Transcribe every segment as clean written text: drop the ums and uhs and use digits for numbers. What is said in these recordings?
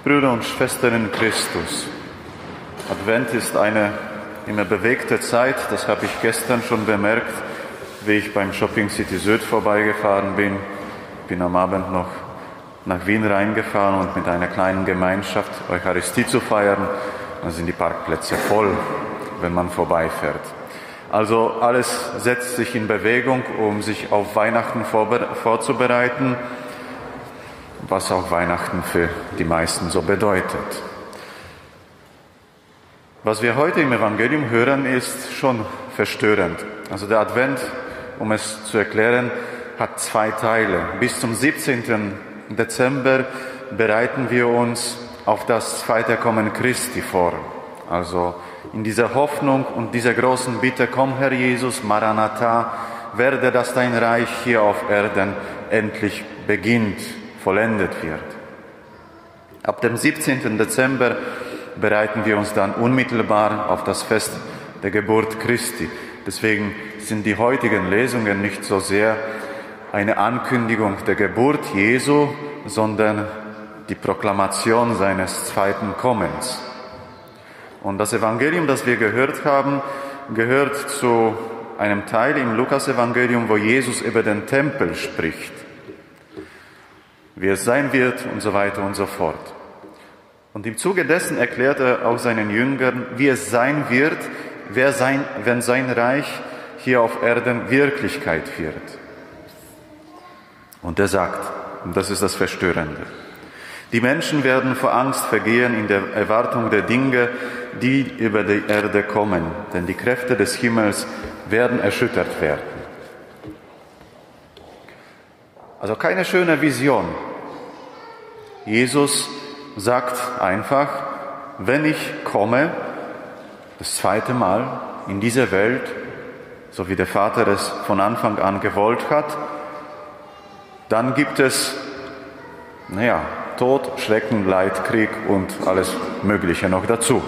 Brüder und Schwestern in Christus, Advent ist eine immer bewegte Zeit, das habe ich gestern schon bemerkt, wie ich beim Shopping City Süd vorbeigefahren bin. Bin am Abend noch nach Wien reingefahren und mit einer kleinen Gemeinschaft Eucharistie zu feiern. Dann sind die Parkplätze voll, wenn man vorbeifährt. Also alles setzt sich in Bewegung, um sich auf Weihnachten vorzubereiten, was auch Weihnachten für die meisten so bedeutet. Was wir heute im Evangelium hören, ist schon verstörend. Also der Advent, um es zu erklären, hat 2 Teile. Bis zum 17. Dezember bereiten wir uns auf das zweite Kommen Christi vor. Also in dieser Hoffnung und dieser großen Bitte, komm Herr Jesus, Maranatha, werde, dass dein Reich hier auf Erden endlich beginnt, vollendet wird. Ab dem 17. Dezember bereiten wir uns dann unmittelbar auf das Fest der Geburt Christi. Deswegen sind die heutigen Lesungen nicht so sehr eine Ankündigung der Geburt Jesu, sondern die Proklamation seines zweiten Kommens. Und das Evangelium, das wir gehört haben, gehört zu einem Teil im Lukas-Evangelium, wo Jesus über den Tempel spricht, wie es sein wird und so weiter und so fort. Und im Zuge dessen erklärt er auch seinen Jüngern, wie es sein wird, wenn sein Reich hier auf Erden Wirklichkeit wird. Und er sagt, und das ist das Verstörende, die Menschen werden vor Angst vergehen in der Erwartung der Dinge, die über die Erde kommen, denn die Kräfte des Himmels werden erschüttert werden. Also keine schöne Vision. Jesus sagt einfach, wenn ich komme, das zweite Mal in diese Welt, so wie der Vater es von Anfang an gewollt hat, dann gibt es, Tod, Schrecken, Leid, Krieg und alles Mögliche noch dazu.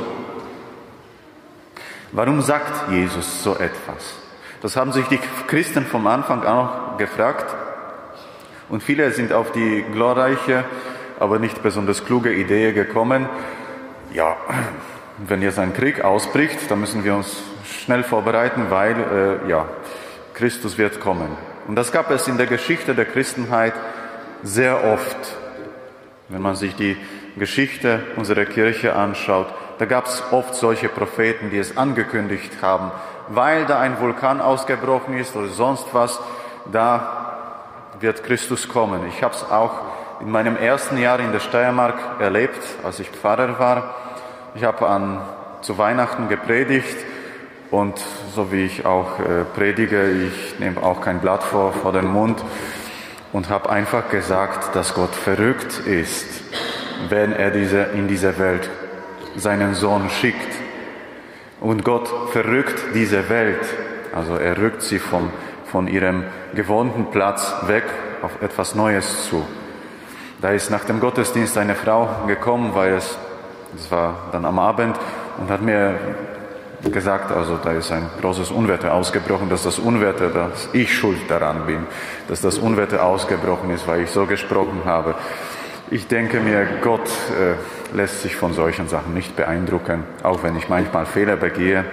Warum sagt Jesus so etwas? Das haben sich die Christen vom Anfang an auch gefragt. Und viele sind auf die glorreiche, aber nicht besonders kluge Idee gekommen. Ja, wenn jetzt ein Krieg ausbricht, dann müssen wir uns schnell vorbereiten, weil, Christus wird kommen. Und das gab es in der Geschichte der Christenheit sehr oft. Wenn man sich die Geschichte unserer Kirche anschaut, da gab es oft solche Propheten, die es angekündigt haben, weil da ein Vulkan ausgebrochen ist oder sonst was, da wird Christus kommen. Ich habe es auch in meinem ersten Jahr in der Steiermark erlebt, als ich Pfarrer war. Ich habe zu Weihnachten gepredigt und so wie ich auch predige, ich nehme auch kein Blatt vor den Mund und habe einfach gesagt, dass Gott verrückt ist, wenn er in diese Welt seinen Sohn schickt. Und Gott verrückt diese Welt, also er rückt sie von ihrem gewohnten Platz weg auf etwas Neues zu. Da ist nach dem Gottesdienst eine Frau gekommen, weil es war dann am Abend, und hat mir gesagt, also da ist ein großes Unwetter ausgebrochen, dass ich schuld daran bin, dass das Unwetter ausgebrochen ist, weil ich so gesprochen habe. Ich denke mir, Gott lässt sich von solchen Sachen nicht beeindrucken, auch wenn ich manchmal Fehler begehe.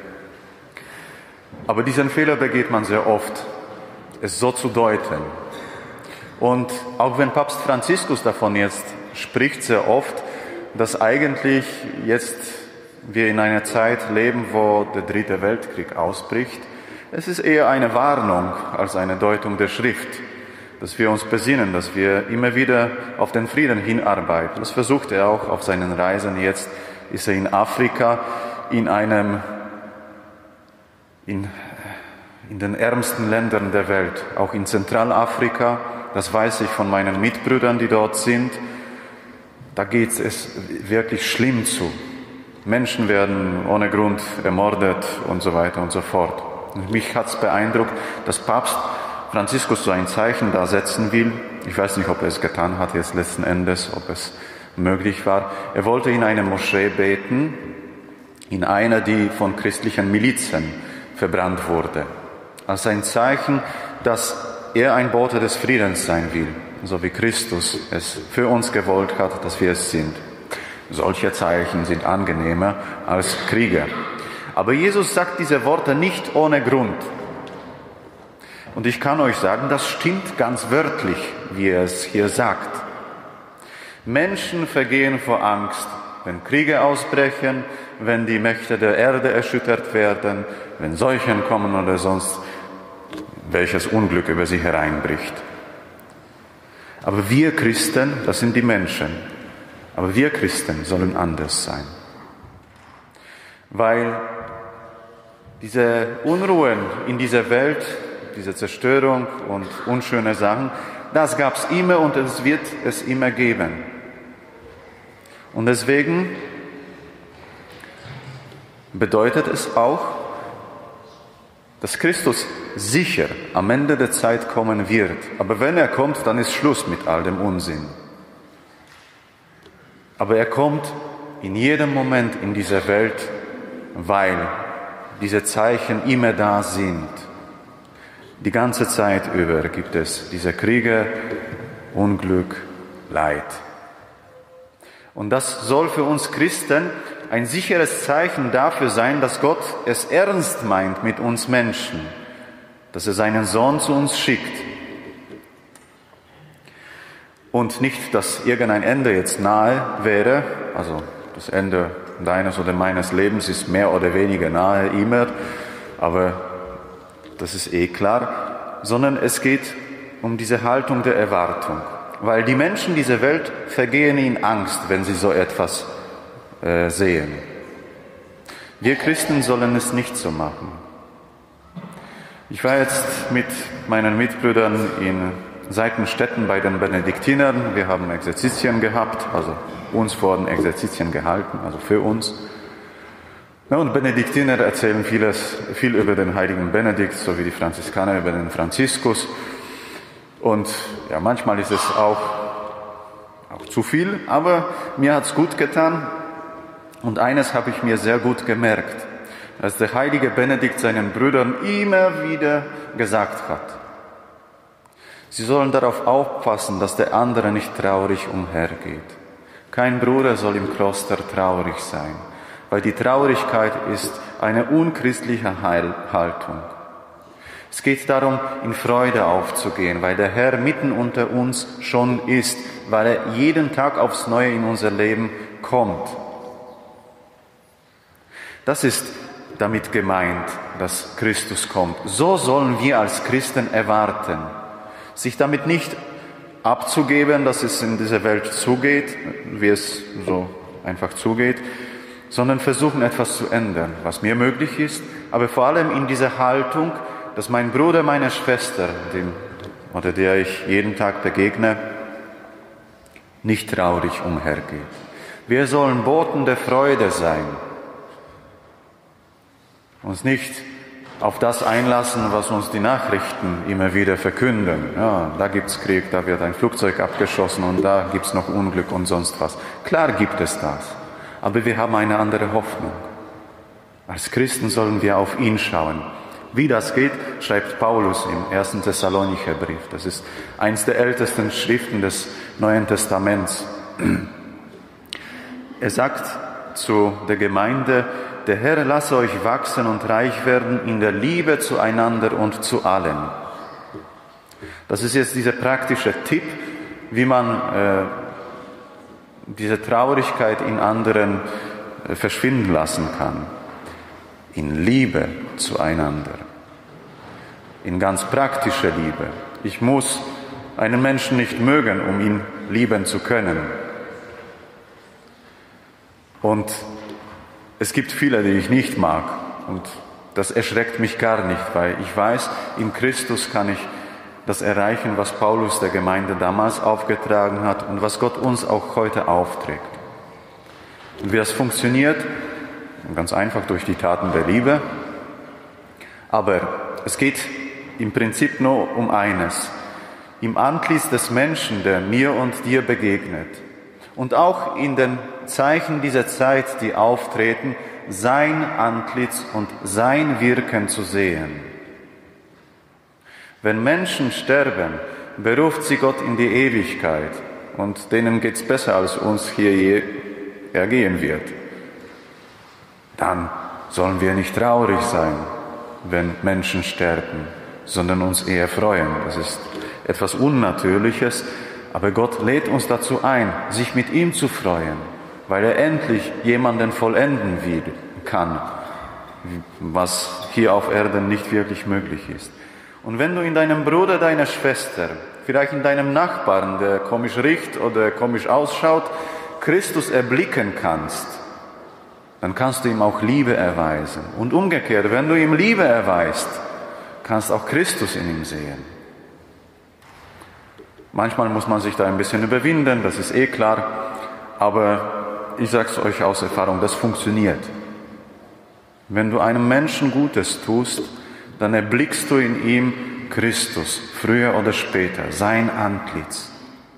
Aber diesen Fehler begeht man sehr oft, es so zu deuten. Und auch wenn Papst Franziskus davon jetzt spricht, sehr oft, dass eigentlich jetzt wir in einer Zeit leben, wo der 3. Weltkrieg ausbricht. Es ist eher eine Warnung als eine Deutung der Schrift, dass wir uns besinnen, dass wir immer wieder auf den Frieden hinarbeiten. Das versucht er auch auf seinen Reisen. Jetzt ist er in Afrika, in den ärmsten Ländern der Welt, auch in Zentralafrika. Das weiß ich von meinen Mitbrüdern, die dort sind. Da geht es wirklich schlimm zu. Menschen werden ohne Grund ermordet und so weiter und so fort. Und mich hat es beeindruckt, dass Papst Franziskus so ein Zeichen da setzen will. Ich weiß nicht, ob er es getan hat jetzt letzten Endes, ob es möglich war. Er wollte in eine Moschee beten, in einer, die von christlichen Milizen verbrannt wurde. Als ein Zeichen, dass er ein Bote des Friedens sein will, so wie Christus es für uns gewollt hat, dass wir es sind. Solche Zeichen sind angenehmer als Kriege. Aber Jesus sagt diese Worte nicht ohne Grund. Und ich kann euch sagen, das stimmt ganz wörtlich, wie er es hier sagt. Menschen vergehen vor Angst, wenn Kriege ausbrechen, wenn die Mächte der Erde erschüttert werden, wenn Seuchen kommen oder sonst welches Unglück über sie hereinbricht. Aber wir Christen, das sind die Menschen, aber wir Christen sollen anders sein. Weil diese Unruhen in dieser Welt, diese Zerstörung und unschöne Sachen, das gab es immer und es wird es immer geben. Und deswegen bedeutet es auch, dass Christus sicher am Ende der Zeit kommen wird. Aber wenn er kommt, dann ist Schluss mit all dem Unsinn. Aber er kommt in jedem Moment in dieser Welt, weil diese Zeichen immer da sind. Die ganze Zeit über gibt es diese Kriege, Unglück, Leid. Und das soll für uns Christen ein sicheres Zeichen dafür sein, dass Gott es ernst meint mit uns Menschen, dass er seinen Sohn zu uns schickt. Und nicht, dass irgendein Ende jetzt nahe wäre, also das Ende deines oder meines Lebens ist mehr oder weniger nahe immer, aber das ist klar, sondern es geht um diese Haltung der Erwartung. Weil die Menschen dieser Welt vergehen in Angst, wenn sie so etwas sehen. Wir Christen sollen es nicht so machen. Ich war jetzt mit meinen Mitbrüdern in Seitenstetten bei den Benediktinern. Wir haben Exerzitien gehabt, also uns wurden Exerzitien gehalten, also für uns. Ja, und Benediktiner erzählen viel über den heiligen Benedikt, so wie die Franziskaner über den Franziskus. Und ja, manchmal ist es auch zu viel, aber mir hat es gut getan. Und eines habe ich mir sehr gut gemerkt, als der heilige Benedikt seinen Brüdern immer wieder gesagt hat. Sie sollen darauf aufpassen, dass der andere nicht traurig umhergeht. Kein Bruder soll im Kloster traurig sein, weil die Traurigkeit ist eine unchristliche Haltung. Es geht darum, in Freude aufzugehen, weil der Herr mitten unter uns schon ist, weil er jeden Tag aufs Neue in unser Leben kommt. Das ist damit gemeint, dass Christus kommt. So sollen wir als Christen erwarten. Sich damit nicht abzugeben, dass es in dieser Welt zugeht, wie es so einfach zugeht, sondern versuchen, etwas zu ändern, was mir möglich ist, aber vor allem in dieser Haltung, dass mein Bruder, meine Schwester, der ich jeden Tag begegne, nicht traurig umhergeht. Wir sollen Boten der Freude sein. Uns nicht auf das einlassen, was uns die Nachrichten immer wieder verkünden. Ja, da gibt's Krieg, da wird ein Flugzeug abgeschossen und da gibt's noch Unglück und sonst was. Klar gibt es das, aber wir haben eine andere Hoffnung. Als Christen sollen wir auf ihn schauen. Wie das geht, schreibt Paulus im 1. Thessalonicher Brief. Das ist eins der ältesten Schriften des Neuen Testaments. Er sagt zu der Gemeinde, der Herr lasse euch wachsen und reich werden in der Liebe zueinander und zu allen. Das ist jetzt dieser praktische Tipp, wie man diese Traurigkeit in anderen verschwinden lassen kann. In Liebe zueinander. In ganz praktischer Liebe. Ich muss einen Menschen nicht mögen, um ihn lieben zu können. Und es gibt viele, die ich nicht mag. Und das erschreckt mich gar nicht, weil ich weiß, in Christus kann ich das erreichen, was Paulus der Gemeinde damals aufgetragen hat und was Gott uns auch heute aufträgt. Und wie das funktioniert, ganz einfach durch die Taten der Liebe. Aber es geht im Prinzip nur um eines. Im Antlitz des Menschen, der mir und dir begegnet und auch in den Zeichen dieser Zeit, die auftreten, sein Antlitz und sein Wirken zu sehen. Wenn Menschen sterben, beruft sie Gott in die Ewigkeit und denen geht's besser als uns hier ergehen wird. Dann sollen wir nicht traurig sein, wenn Menschen sterben, sondern uns eher freuen. Das ist etwas Unnatürliches, aber Gott lädt uns dazu ein, sich mit ihm zu freuen, weil er endlich jemanden vollenden kann, was hier auf Erden nicht wirklich möglich ist. Und wenn du in deinem Bruder, deiner Schwester, vielleicht in deinem Nachbarn, der komisch riecht oder komisch ausschaut, Christus erblicken kannst, dann kannst du ihm auch Liebe erweisen. Und umgekehrt, wenn du ihm Liebe erweist, kannst auch Christus in ihm sehen. Manchmal muss man sich da ein bisschen überwinden, das ist klar, aber ich sage es euch aus Erfahrung, das funktioniert. Wenn du einem Menschen Gutes tust, dann erblickst du in ihm Christus, früher oder später, sein Antlitz.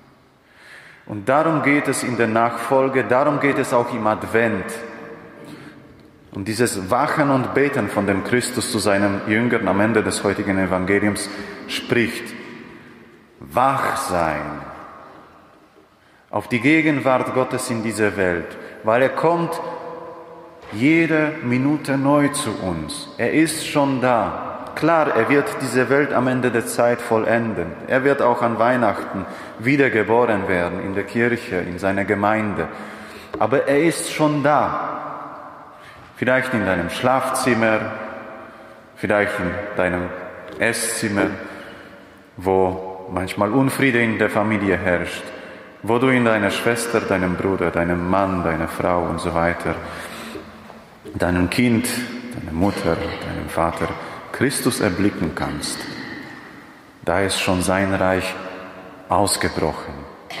Und darum geht es in der Nachfolge, darum geht es auch im Advent. Und dieses Wachen und Beten, von dem Christus zu seinen Jüngern am Ende des heutigen Evangeliums spricht. Wach sein auf die Gegenwart Gottes in dieser Welt, weil er kommt jede Minute neu zu uns. Er ist schon da. Klar, er wird diese Welt am Ende der Zeit vollenden. Er wird auch an Weihnachten wiedergeboren werden in der Kirche, in seiner Gemeinde. Aber er ist schon da. Vielleicht in deinem Schlafzimmer, vielleicht in deinem Esszimmer, wo manchmal Unfriede in der Familie herrscht, wo du in deiner Schwester, deinem Bruder, deinem Mann, deiner Frau und so weiter, deinem Kind, deiner Mutter, deinem Vater Christus erblicken kannst. Da ist schon sein Reich ausgebrochen.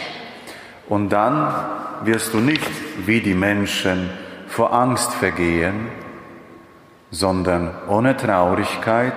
Und dann wirst du nicht wie die Menschen vor Angst vergehen, sondern ohne Traurigkeit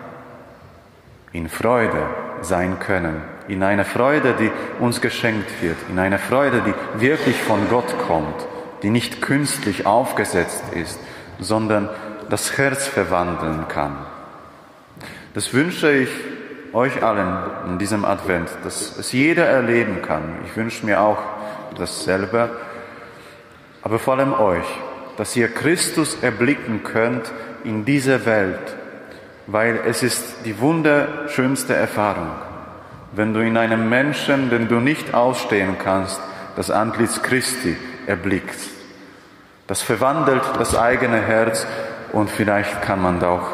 in Freude sein können. In einer Freude, die uns geschenkt wird. In einer Freude, die wirklich von Gott kommt. Die nicht künstlich aufgesetzt ist, sondern das Herz verwandeln kann. Das wünsche ich euch allen in diesem Advent, dass es jeder erleben kann. Ich wünsche mir auch das selber, aber vor allem euch, dass ihr Christus erblicken könnt in dieser Welt, weil es ist die wunderschönste Erfahrung, wenn du in einem Menschen, den du nicht ausstehen kannst, das Antlitz Christi erblickst. Das verwandelt das eigene Herz und vielleicht kann man auch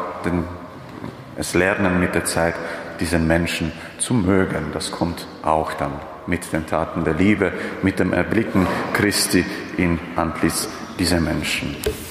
es lernen mit der Zeit, diesen Menschen zu mögen. Das kommt auch dann mit den Taten der Liebe, mit dem Erblicken Christi in Antlitz dieser Menschen.